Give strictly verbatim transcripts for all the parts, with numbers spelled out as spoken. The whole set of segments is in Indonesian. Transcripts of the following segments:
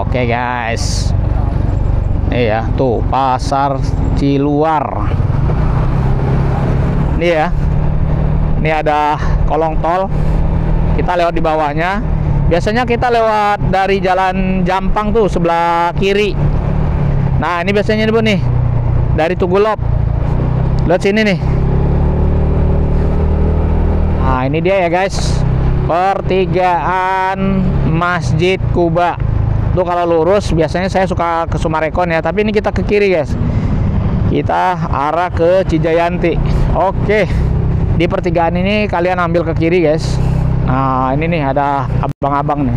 Oke guys, ini ya tuh Pasar Ciluar. Ini ya, ini ada kolong tol. Kita lewat di bawahnya. Biasanya kita lewat dari Jalan Jampang tuh sebelah kiri. Nah ini biasanya nih, nih dari Tugulop. Lihat sini nih. Nah ini dia ya guys, pertigaan Masjid Kuba. Tuh kalau lurus biasanya saya suka ke Sumarekon ya, tapi ini kita ke kiri guys. Kita arah ke Cijayanti. Oke, di pertigaan ini kalian ambil ke kiri guys. Nah ini nih ada abang-abang nih.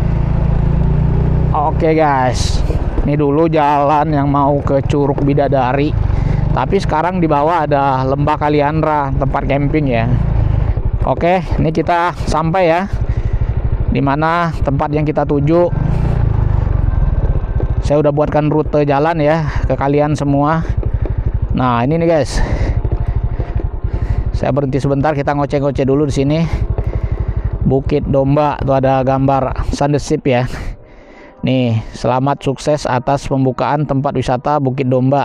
Oke guys, ini dulu jalan yang mau ke Curug Bidadari, tapi sekarang di bawah ada Lembah Kaliandra, tempat camping ya. Oke, ini kita sampai ya, dimana tempat yang kita tuju. Saya udah buatkan rute jalan ya ke kalian semua. Nah ini nih guys, saya berhenti sebentar, kita ngoceh-ngoceh dulu di sini. Bukit Domba, tuh ada gambar Sandesip ya. Nih, selamat sukses atas pembukaan tempat wisata Bukit Domba.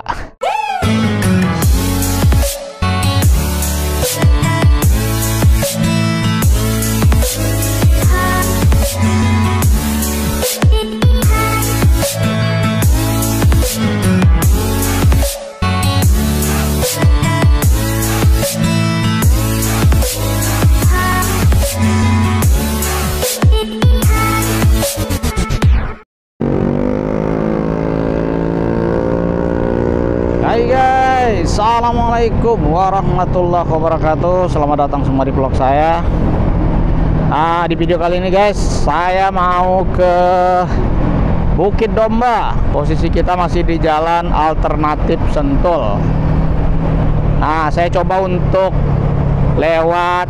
Hai guys, assalamualaikum warahmatullahi wabarakatuh. Selamat datang semua di vlog saya. Nah di video kali ini guys, saya mau ke Bukit Domba. Posisi kita masih di jalan alternatif Sentul. Nah saya coba untuk lewat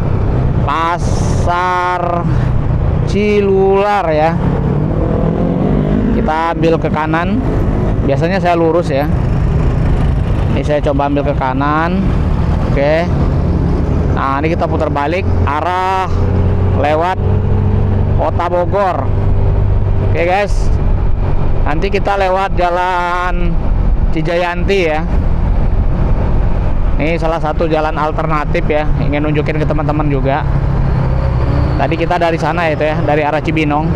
Pasar Ciluar ya. Kita ambil ke kanan. Biasanya saya lurus ya. Ini saya coba ambil ke kanan. Oke. Nah ini kita putar balik arah lewat Kota Bogor. Oke guys, nanti kita lewat Jalan Cijayanti ya. Ini salah satu jalan alternatif ya, ingin nunjukin ke teman-teman juga. Tadi kita dari sana itu ya, dari arah Cibinong.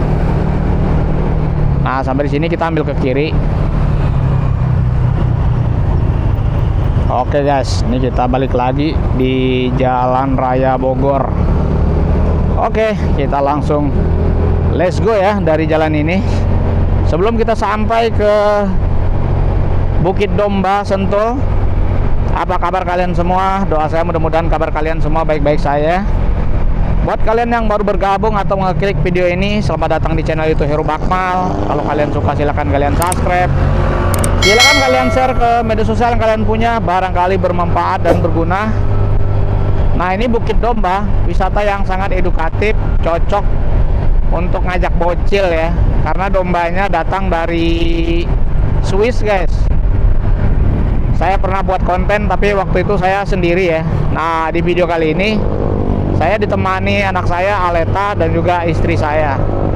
Nah sampai di sini kita ambil ke kiri. Oke guys, ini kita balik lagi di Jalan Raya Bogor. Oke, kita langsung let's go ya dari jalan ini. Sebelum kita sampai ke Bukit Domba Sentul, apa kabar kalian semua? Doa saya mudah-mudahan kabar kalian semua baik-baik saya. Buat kalian yang baru bergabung atau ngeklik video ini, selamat datang di channel YouTube Heru Bakmal. Kalau kalian suka silahkan kalian subscribe. Silakan kalian share ke media sosial yang kalian punya, barangkali bermanfaat dan berguna. Nah ini Bukit Domba, wisata yang sangat edukatif, cocok untuk ngajak bocil ya, karena dombanya datang dari Swiss guys. Saya pernah buat konten tapi waktu itu saya sendiri ya. Nah di video kali ini saya ditemani anak saya Aleta dan juga istri saya.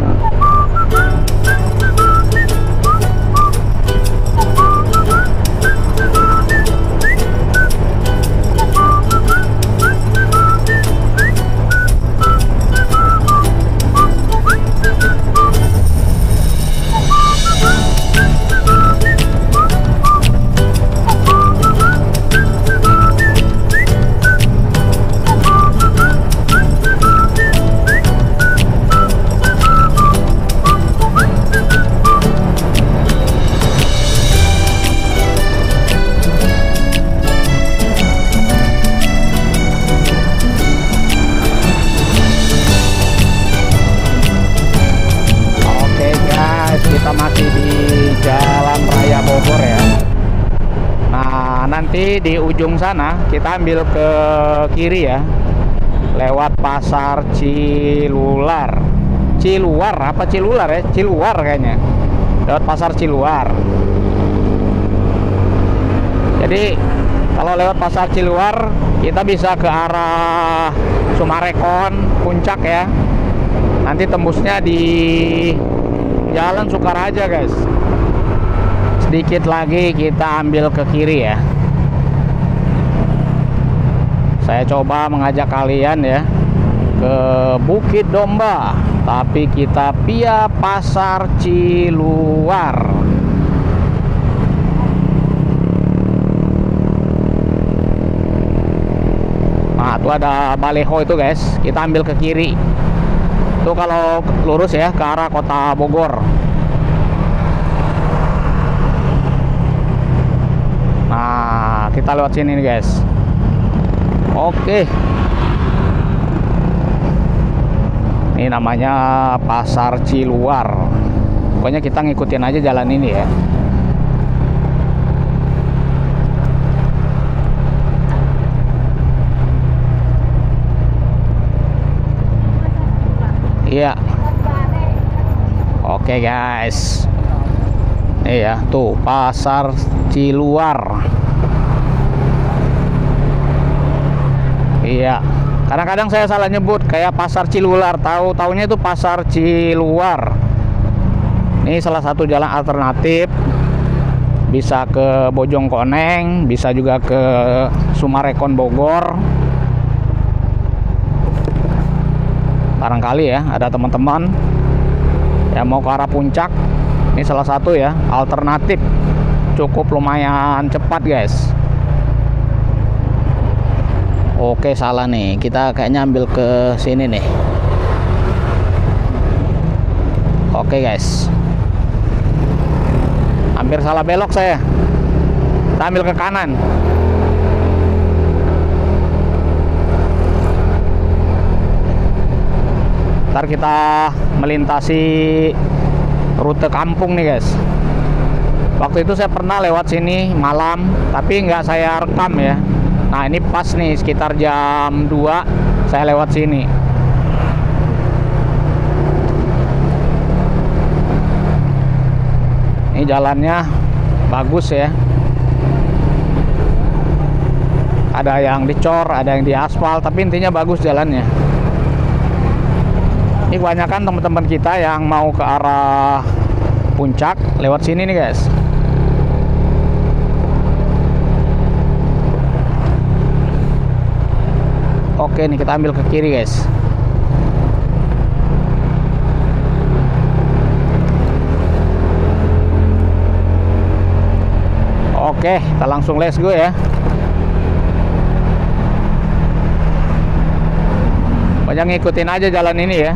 Nanti di ujung sana kita ambil ke kiri ya, lewat Pasar Ciluar. Ciluar apa Ciluar ya? Ciluar kayaknya. Lewat Pasar Ciluar. Jadi kalau lewat Pasar Ciluar kita bisa ke arah Sumarekon, Puncak ya. Nanti tembusnya di jalan Sukaraja guys. Sedikit lagi kita ambil ke kiri ya. Saya coba mengajak kalian ya ke Bukit Domba, tapi kita via Pasar Ciluar. Nah, itu ada baleho itu guys. Kita ambil ke kiri. Itu kalau lurus ya ke arah kota Bogor. Nah, kita lewat sini nih guys. Oke. Ini namanya Pasar Ciluar. Pokoknya kita ngikutin aja jalan ini ya. Iya. Oke guys. Nih ya, tuh Pasar Ciluar. Iya. Kadang-kadang saya salah nyebut kayak Pasar Cilular, tahu taunya itu Pasar Ciluar. Ini salah satu jalan alternatif. Bisa ke Bojongkoneng, bisa juga ke Sumarekon Bogor. Barangkali ya ada teman-teman yang mau ke arah puncak, ini salah satu ya alternatif, cukup lumayan cepat guys. Oke, salah nih, kita kayaknya ambil ke sini nih. Oke guys, hampir salah belok saya. Kita ambil ke kanan. Ntar kita melintasi rute kampung nih guys. Waktu itu saya pernah lewat sini malam, tapi nggak saya rekam ya. Nah ini pas nih sekitar jam dua saya lewat sini. Ini jalannya bagus ya. Ada yang dicor, ada yang diaspal, tapi intinya bagus jalannya. Ini kebanyakan teman-teman kita yang mau ke arah puncak lewat sini nih guys. Oke nih, kita ambil ke kiri guys. Oke, kita langsung let's go ya. Banyak ngikutin aja jalan ini ya.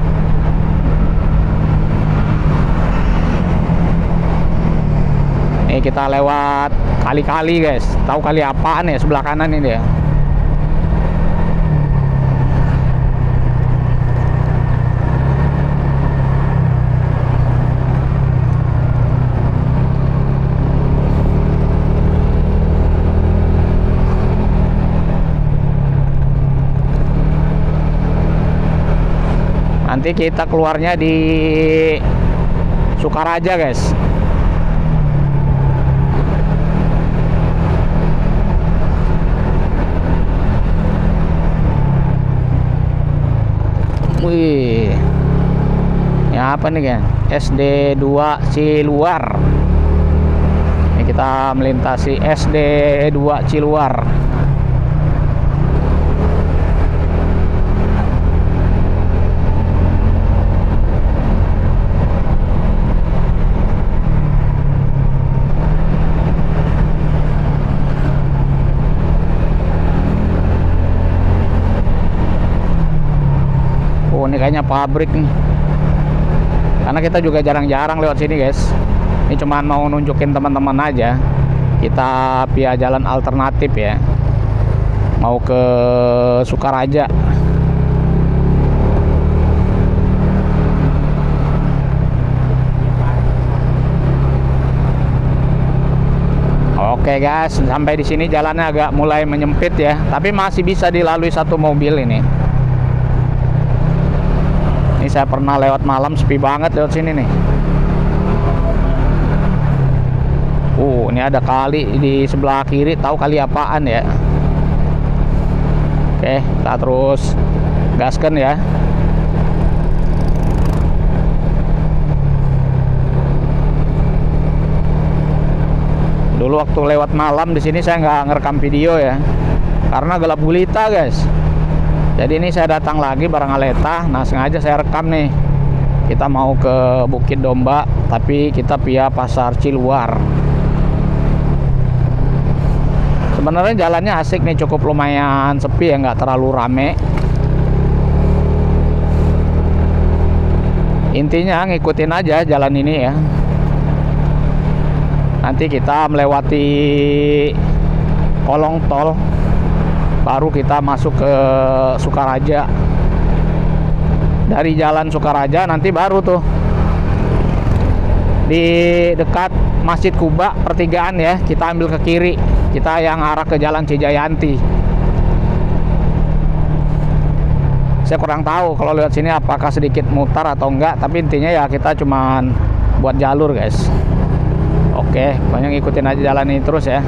Nih kita lewat kali-kali guys. Tahu kali apaan ya sebelah kanan ini ya? Nanti kita keluarnya di Sukaraja guys. Wih, ini apa nih kan? S D dua Ciluar. Ini kita melintasi S D dua Ciluar. Oh, ini kayaknya pabrik nih. Karena kita juga jarang-jarang lewat sini guys. Ini cuman mau nunjukin teman-teman aja. Kita via jalan alternatif ya. Mau ke Sukaraja. Oke guys, sampai di sini jalannya agak mulai menyempit ya. Tapi masih bisa dilalui satu mobil ini. Ini saya pernah lewat malam, sepi banget lewat sini nih. Uh, ini ada kali di sebelah kiri, tahu kali apaan ya? Oke, kita terus gaskan ya. Dulu waktu lewat malam di sini saya nggak ngerekam video ya, karena gelap gulita guys. Jadi ini saya datang lagi bareng Aleta. Nah sengaja saya rekam nih. Kita mau ke Bukit Domba, tapi kita via Pasar Ciluar. Sebenarnya jalannya asik nih, cukup lumayan sepi ya, nggak terlalu rame. Intinya ngikutin aja jalan ini ya. Nanti kita melewati kolong tol, baru kita masuk ke Sukaraja. Dari jalan Sukaraja nanti baru tuh di dekat Masjid Kuba pertigaan ya, kita ambil ke kiri, kita yang arah ke Jalan Cijayanti. Saya kurang tahu kalau lewat sini apakah sedikit mutar atau enggak, tapi intinya ya kita cuman buat jalur guys. Oke, banyak ngikutin aja jalan ini terus ya.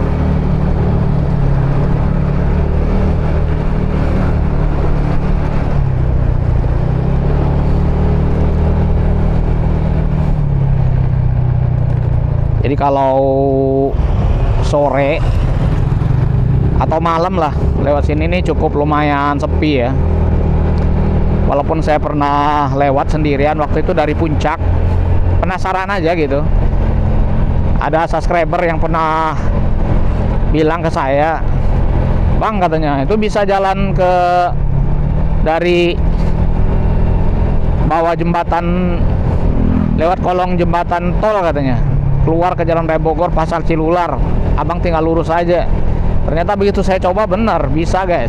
Jadi kalau sore atau malam lah lewat sini nih cukup lumayan sepi ya. Walaupun saya pernah lewat sendirian waktu itu dari puncak, penasaran aja gitu. Ada subscriber yang pernah bilang ke saya, "Bang," katanya, "itu bisa jalan ke dari bawah jembatan, lewat kolong jembatan tol," katanya, "keluar ke Jalan Raya Bogor, Pasar Cilular. Abang tinggal lurus aja." Ternyata begitu saya coba, benar bisa guys.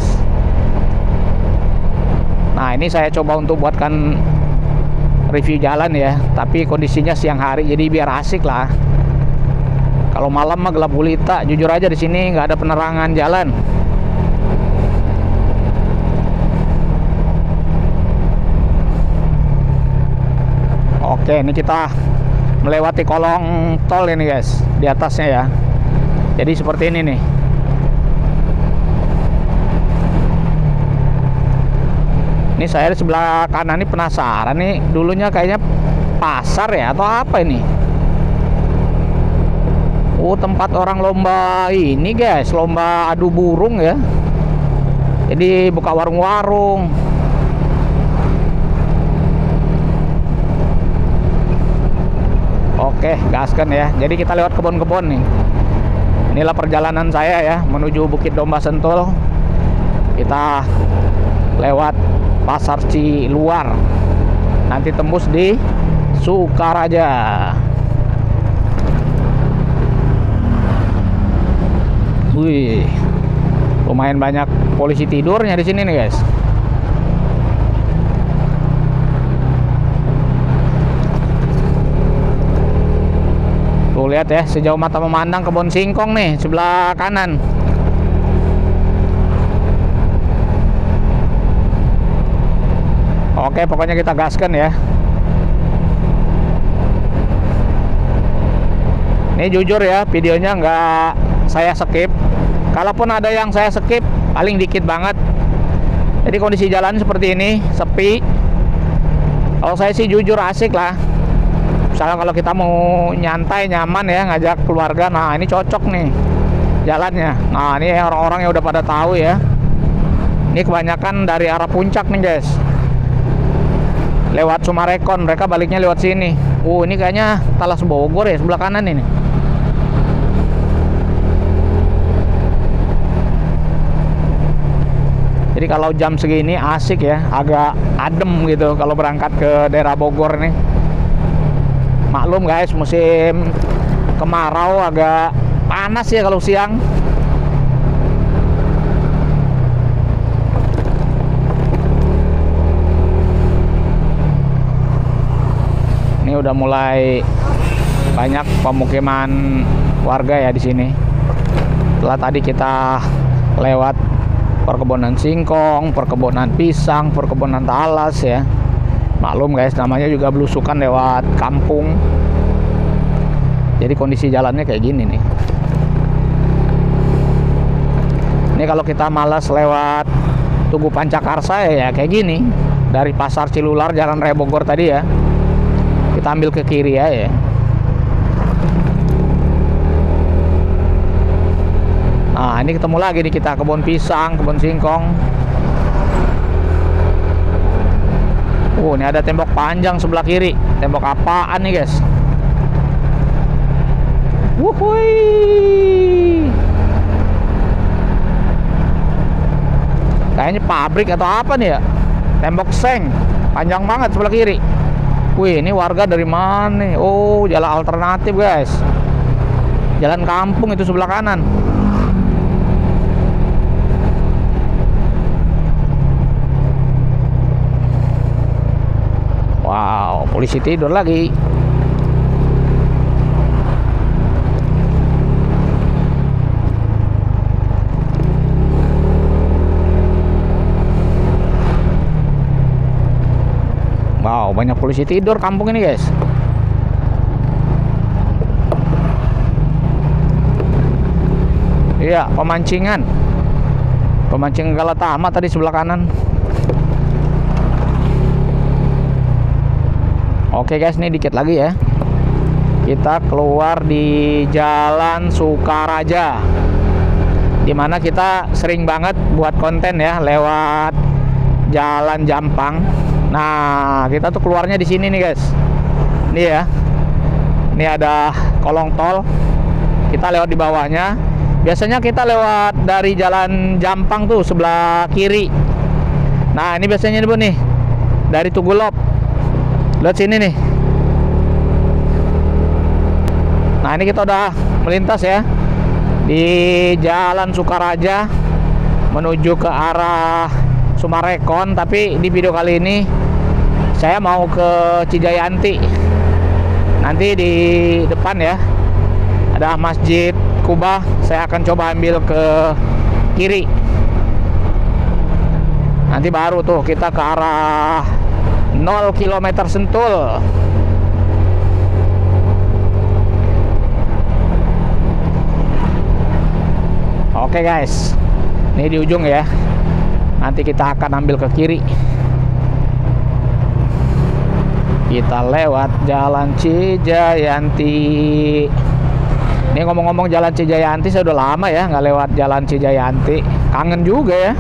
Nah ini saya coba untuk buatkan review jalan ya, tapi kondisinya siang hari, jadi biar asik lah. Kalau malam mah gelap gulita, jujur aja di sini nggak ada penerangan jalan. Oke, ini kita melewati kolong tol ini guys, di atasnya ya. Jadi seperti ini nih. Ini saya di sebelah kanan ini penasaran nih, dulunya kayaknya pasar ya atau apa ini? Oh, tempat orang lomba ini guys, lomba adu burung ya. Jadi buka warung-warung. Oke, gaskan ya. Jadi kita lewat kebun-kebun nih. Inilah perjalanan saya ya menuju Bukit Domba Sentul. Kita lewat Pasar Ciluar, nanti tembus di Sukaraja. Wih, lumayan banyak polisi tidurnya di sini nih guys. Tuh lihat ya, sejauh mata memandang kebun singkong nih sebelah kanan. Oke, pokoknya kita gaskan ya. Ini jujur ya, videonya nggak saya skip. Kalaupun ada yang saya skip, paling dikit banget. Jadi kondisi jalan seperti ini, sepi. Kalau saya sih jujur asik lah. Misalnya kalau kita mau nyantai, nyaman ya, ngajak keluarga, nah ini cocok nih jalannya. Nah ini orang-orang yang udah pada tahu ya. Ini kebanyakan dari arah puncak nih guys. Lewat Sumarekon, mereka baliknya lewat sini. Oh ini kayaknya Talas Bogor ya, sebelah kanan ini. Jadi kalau jam segini asik ya, agak adem gitu kalau berangkat ke daerah Bogor nih. Maklum guys, musim kemarau agak panas ya kalau siang. Ini udah mulai banyak pemukiman warga ya di sini. Setelah tadi kita lewat perkebunan singkong, perkebunan pisang, perkebunan talas ya. Maklum guys, namanya juga belusukan lewat kampung. Jadi kondisi jalannya kayak gini nih. Ini kalau kita malas lewat Tugu Pancakarsa ya, ya kayak gini. Dari Pasar Cilular, Jalan Raya Bogor tadi ya, kita ambil ke kiri ya, ya. ini ketemu lagi nih kita, kebun pisang, kebun singkong. Uh, ini ada tembok panjang sebelah kiri. Tembok apaan nih, guys? Wuhui. Kayaknya pabrik atau apa nih ya? Tembok seng, panjang banget sebelah kiri. Wih, ini warga dari mana nih? Oh, jalan alternatif, guys. Jalan kampung itu sebelah kanan. Wow, polisi tidur lagi. Wow, banyak polisi tidur kampung ini, guys. Iya, pemancingan. Pemancingan Galatama tadi sebelah kanan. Oke guys, ini dikit lagi ya. Kita keluar di Jalan Sukaraja, dimana kita sering banget buat konten ya lewat Jalan Jampang. Nah, kita tuh keluarnya di sini nih guys. Ini ya. Ini ada kolong tol. Kita lewat di bawahnya. Biasanya kita lewat dari Jalan Jampang tuh sebelah kiri. Nah, ini biasanya nih Bu nih. Dari Tugulop. Lihat sini nih. Nah, ini kita udah melintas ya di Jalan Sukaraja menuju ke arah Sumarekon, tapi di video kali ini saya mau ke Cijayanti. Nanti di depan ya ada Masjid Kuba, saya akan coba ambil ke kiri. Nanti baru tuh kita ke arah nol kilometer Sentul. Oke guys, ini di ujung ya. Nanti kita akan ambil ke kiri. Kita lewat Jalan Cijayanti. Ini ngomong-ngomong Jalan Cijayanti, saya udah lama ya nggak lewat Jalan Cijayanti. Kangen juga ya.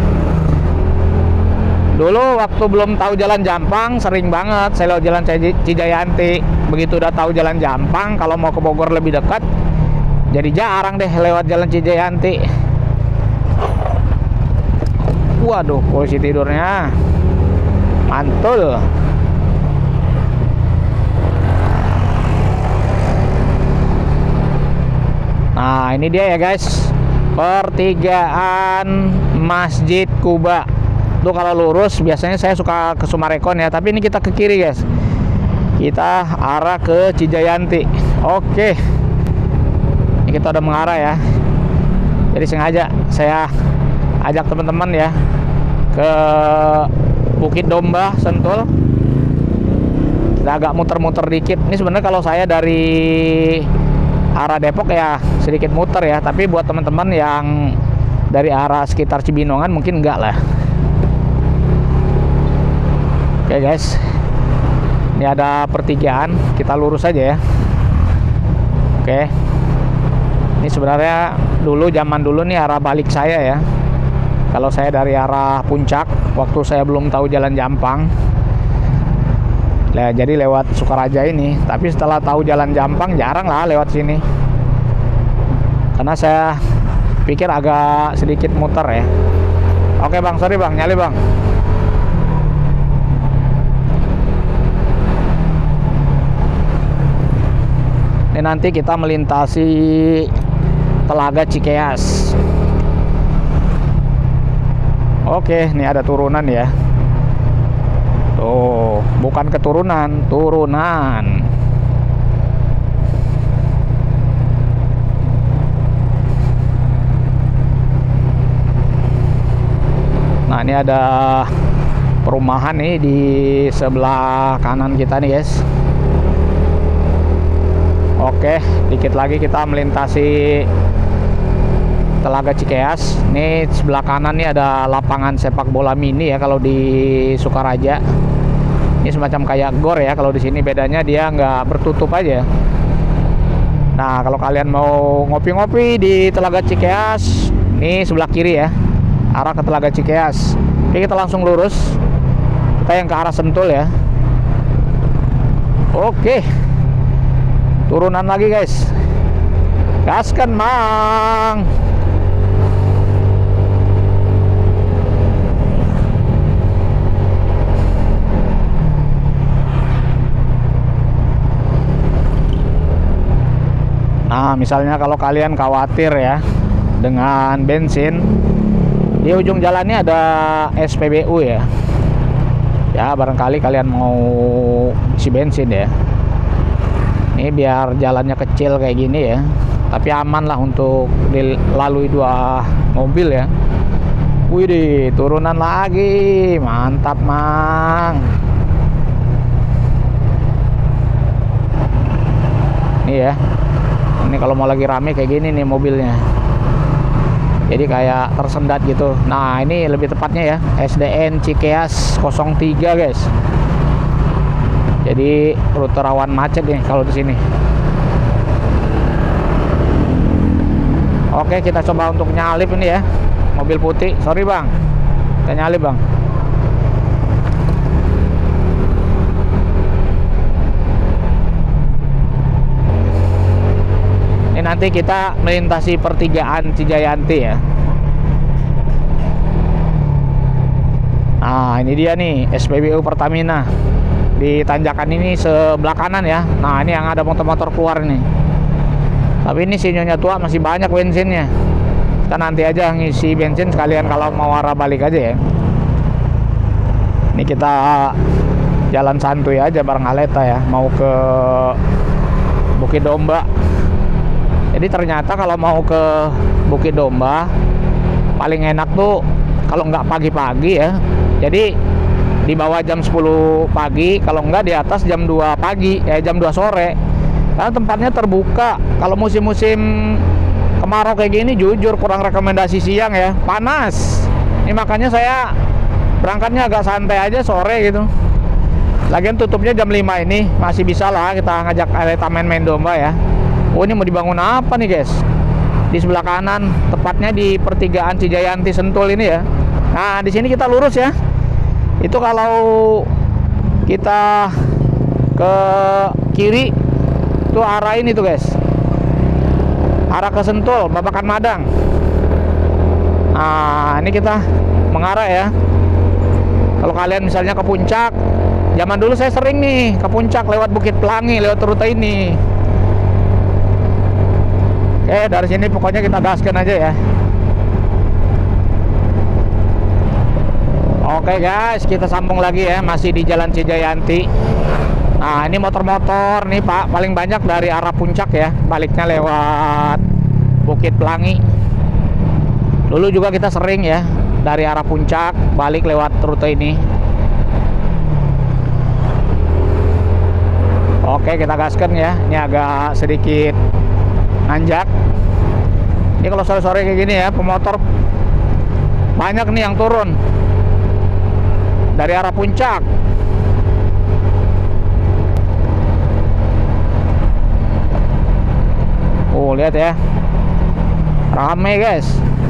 Dulu waktu belum tahu Jalan Jampang sering banget saya lewat Jalan Cijayanti. Begitu udah tahu Jalan Jampang, kalau mau ke Bogor lebih dekat, jadi jarang deh lewat Jalan Cijayanti. Waduh, polisi tidurnya mantul. Nah, ini dia ya guys, pertigaan Masjid Kuba. Tuh kalau lurus biasanya saya suka ke Sumarekon ya, tapi ini kita ke kiri guys. Kita arah ke Cijayanti. Oke. Ini kita udah mengarah ya. Jadi sengaja saya ajak teman-teman ya ke Bukit Domba, Sentul. Kita agak muter-muter dikit. Ini sebenarnya kalau saya dari arah Depok ya sedikit muter ya, tapi buat teman-teman yang dari arah sekitar Cibinongan mungkin enggak lah. Oke guys, ini ada pertigaan, kita lurus aja ya. Oke, ini sebenarnya dulu zaman dulu nih arah balik saya ya. Kalau saya dari arah Puncak, waktu saya belum tahu Jalan Jampang, nah, jadi lewat Sukaraja ini. Tapi setelah tahu Jalan Jampang jarang lah lewat sini, karena saya pikir agak sedikit muter ya. Oke bang, sorry bang, nyali bang. Ini nanti kita melintasi Telaga Cikeas. Oke, ini ada turunan ya. Tuh, bukan keturunan, turunan. Nah, ini ada perumahan nih di sebelah kanan kita nih guys. Oke, dikit lagi kita melintasi Telaga Cikeas. Ini sebelah kanan nih ada lapangan sepak bola mini ya kalau di Sukaraja. Ini semacam kayak gor ya, kalau di sini bedanya dia nggak bertutup aja. Nah, kalau kalian mau ngopi-ngopi di Telaga Cikeas, ini sebelah kiri ya, arah ke Telaga Cikeas. Oke, kita langsung lurus. Kita yang ke arah Sentul ya. Oke, turunan lagi guys. Gaskan mang. Nah, misalnya kalau kalian khawatir ya dengan bensin, di ujung jalannya ada S P B U ya. Ya, barangkali kalian mau isi bensin ya. Ini biar jalannya kecil kayak gini ya, tapi aman lah untuk dilalui dua mobil ya. Wih, turunan lagi, mantap mang. Ini ya. Ini kalau mau lagi rame kayak gini nih mobilnya, jadi kayak tersendat gitu. Nah, ini lebih tepatnya ya S D N Cikeas nol tiga guys. Jadi rute rawan macet nih kalau di sini. Oke, kita coba untuk nyalip ini ya, mobil putih. Sorry bang, kita nyalip bang. Nanti kita melintasi pertigaan Cijayanti ya. Nah, ini dia nih S P B U Pertamina di tanjakan ini sebelah kanan ya. Nah, ini yang ada motor-motor keluar nih. Tapi ini sinyonya tua, masih banyak bensinnya. Kita nanti aja ngisi bensin sekalian kalau mau arah balik aja ya. Ini kita jalan santuy aja bareng Aleta ya, mau ke Bukit Domba. Jadi ternyata kalau mau ke Bukit Domba paling enak tuh kalau nggak pagi-pagi ya. Jadi di bawah jam sepuluh pagi, kalau nggak di atas jam dua pagi, eh jam dua sore. Karena tempatnya terbuka. Kalau musim-musim kemarau kayak gini jujur kurang rekomendasi siang ya, panas. Ini makanya saya berangkatnya agak santai aja sore gitu. Lagian tutupnya jam lima ini, masih bisa lah kita ngajak Aleta main-main domba ya. Oh, ini mau dibangun apa nih guys? Di sebelah kanan, tepatnya di pertigaan Cijayanti Sentul ini ya. Nah, di sini kita lurus ya. Itu kalau kita ke kiri tuh arah ini tuh guys, arah ke Sentul, Babakan Madang. Nah, ini kita mengarah ya. Kalau kalian misalnya ke puncak, zaman dulu saya sering nih ke puncak lewat Bukit Pelangi, lewat rute ini. Oke, dari sini pokoknya kita gaskan aja ya. Oke guys, kita sambung lagi ya, masih di Jalan Cijayanti. Nah, ini motor-motor nih Pak, paling banyak dari arah puncak ya, baliknya lewat Bukit Pelangi. Dulu juga kita sering ya, dari arah puncak, balik lewat rute ini. Oke, kita gaskan ya, ini agak sedikit nanjak. Ini kalau sore-sore kayak gini ya, pemotor banyak nih yang turun dari arah puncak. Oh, lihat ya, rame guys.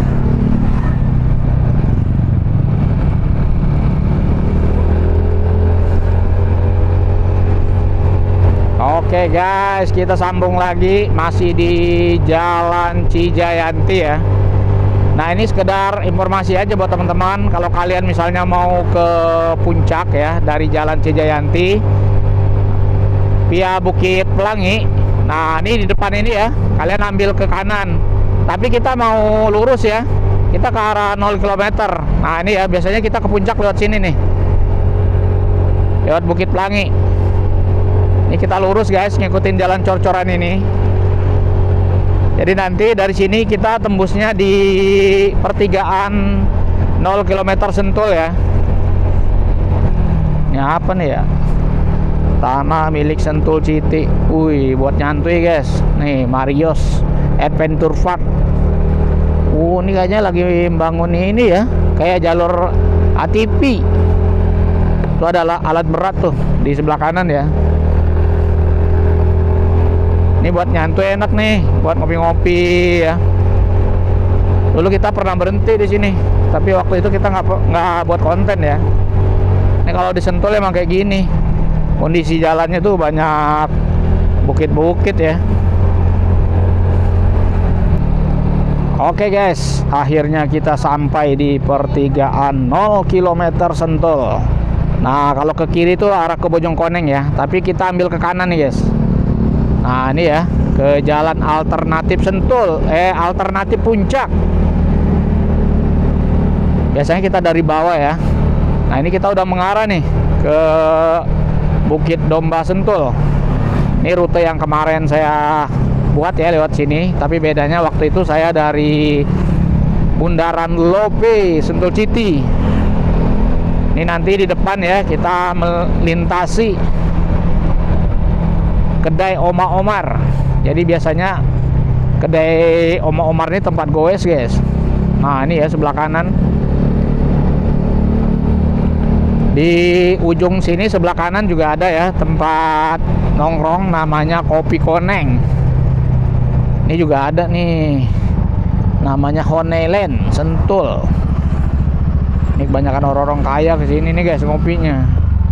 Oke guys, kita sambung lagi, masih di Jalan Cijayanti ya. Nah, ini sekedar informasi aja buat teman-teman. Kalau kalian misalnya mau ke puncak ya, dari Jalan Cijayanti via Bukit Pelangi. Nah, ini di depan ini ya, kalian ambil ke kanan. Tapi kita mau lurus ya, kita ke arah nol kilometer. Nah, ini ya, biasanya kita ke puncak lewat sini nih, lewat Bukit Pelangi. Ini kita lurus guys, ngikutin jalan cor-coran ini. Jadi nanti dari sini kita tembusnya di pertigaan nol kilometer Sentul ya. Ini apa nih ya? Tanah milik Sentul City. Wih, buat nyantui guys. Nih, Marios Adventure Park. Uh, ini kayaknya lagi membangun ini ya, kayak jalur A T V. Itu adalah alat berat tuh di sebelah kanan ya. Ini buat nyantuy enak nih, buat ngopi-ngopi ya. Dulu kita pernah berhenti di sini, tapi waktu itu kita nggak nggak buat konten ya. Ini kalau di Sentul emang kayak gini, kondisi jalannya tuh banyak bukit-bukit ya. Oke guys, akhirnya kita sampai di pertigaan nol kilometer Sentul. Nah, kalau ke kiri tuh arah ke Bojongkoneng ya, tapi kita ambil ke kanan nih guys. Nah, ini ya, ke jalan alternatif Sentul, eh alternatif Puncak. Biasanya kita dari bawah ya. Nah, ini kita udah mengarah nih ke Bukit Domba Sentul. Ini rute yang kemarin saya buat ya, lewat sini. Tapi bedanya waktu itu saya dari Bundaran Lope Sentul City. Ini nanti di depan ya, kita melintasi kedai Oma Omar. Jadi biasanya kedai Oma Omar ini tempat goes guys. Nah, ini ya sebelah kanan. Di ujung sini sebelah kanan juga ada ya tempat nongkrong namanya Kopi Koneng. Ini juga ada nih namanya Honeyland Sentul. Ini kebanyakan orang-orang kaya kesini nih guys ngopinya.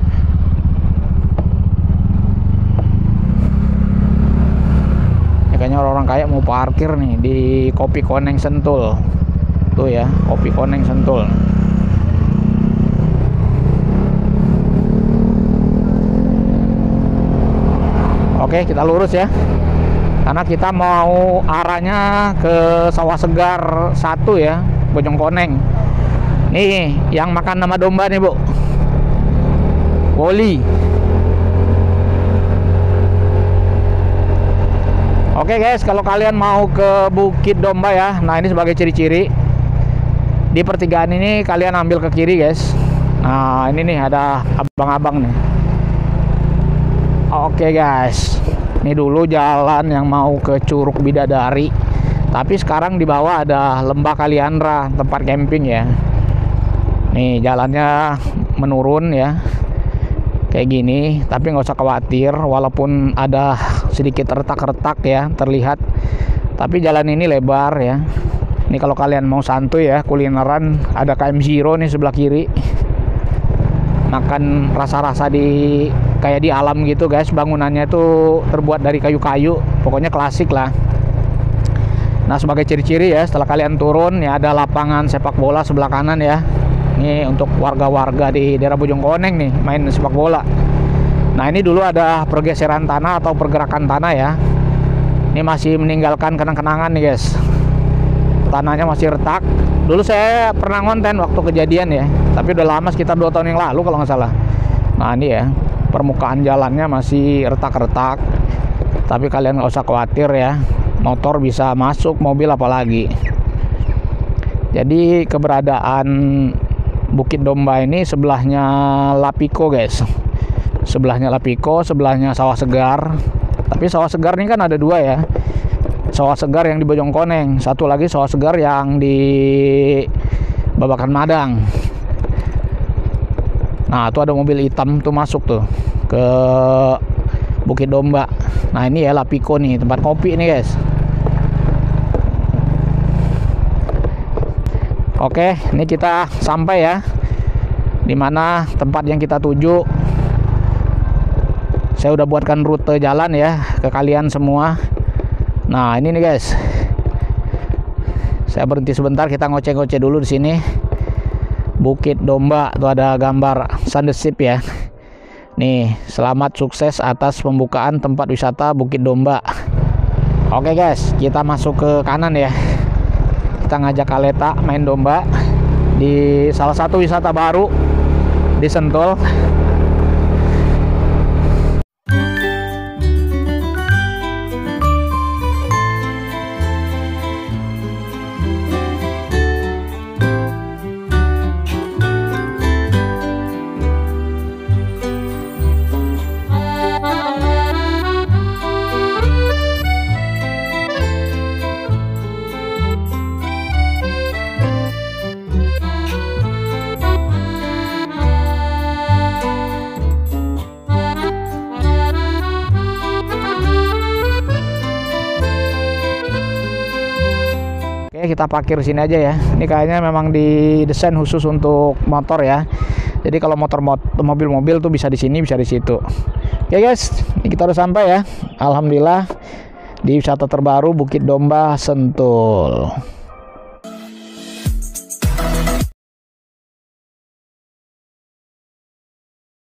Ini kayaknya orang-orang kaya mau parkir nih di Kopi Koneng Sentul. Tuh ya, Kopi Koneng Sentul. Oke, kita lurus ya, karena kita mau arahnya ke Sawah Segar satu ya, Bojongkoneng. Nih yang makan nama domba nih Bu, Woli. Oke guys, kalau kalian mau ke Bukit Domba ya, nah ini sebagai ciri-ciri di pertigaan ini kalian ambil ke kiri guys. Nah ini nih ada abang-abang nih. Oke guys, ini dulu jalan yang mau ke Curug Bidadari, tapi sekarang di bawah ada Lembah Kaliandra, tempat camping ya. Nih jalannya menurun ya, kayak gini, tapi nggak usah khawatir, walaupun ada sedikit retak-retak ya terlihat, tapi jalan ini lebar ya. Ini kalau kalian mau santuy ya, kulineran, ada K M Zero nih sebelah kiri. Makan rasa-rasa di kayak di alam gitu guys. Bangunannya itu terbuat dari kayu-kayu, pokoknya klasik lah. Nah sebagai ciri-ciri ya, setelah kalian turun ya ada lapangan sepak bola sebelah kanan ya. Ini untuk warga-warga di daerah Bojongkoneng nih main sepak bola. Nah ini dulu ada pergeseran tanah atau pergerakan tanah ya. Ini masih meninggalkan kenang-kenangan nih guys. Tanahnya masih retak. Dulu saya pernah ngonten waktu kejadian ya, tapi udah lama, sekitar dua tahun yang lalu kalau nggak salah. Nah ini ya, permukaan jalannya masih retak-retak, tapi kalian nggak usah khawatir ya, motor bisa masuk, mobil apalagi. Jadi keberadaan Bukit Domba ini sebelahnya Lapiko guys, sebelahnya Lapiko, sebelahnya Sawah Segar. Tapi Sawah Segar ini kan ada dua ya, Sawah Segar yang di Bojongkoneng, satu lagi Sawah Segar yang di Babakan Madang. Nah tuh ada mobil hitam tuh masuk tuh ke Bukit Domba. Nah ini ya Lapiko nih, tempat kopi nih guys. Oke, ini kita sampai ya, dimana tempat yang kita tuju. Saya udah buatkan rute jalan ya ke kalian semua. Nah ini nih guys, saya berhenti sebentar, kita ngoceh-ngoceh dulu di sini. Bukit Domba, tuh ada gambar Sandesip ya. Nih, selamat sukses atas pembukaan tempat wisata Bukit Domba. Oke guys, kita masuk ke kanan ya. Kita ngajak Aleta main domba di salah satu wisata baru di Sentul. Oke, kita parkir sini aja ya. Ini kayaknya memang didesain khusus untuk motor ya. Jadi kalau motor mobil-mobil tuh bisa di sini, bisa di situ. Oke guys, ini kita udah sampai ya. Alhamdulillah di wisata terbaru Bukit Domba Sentul.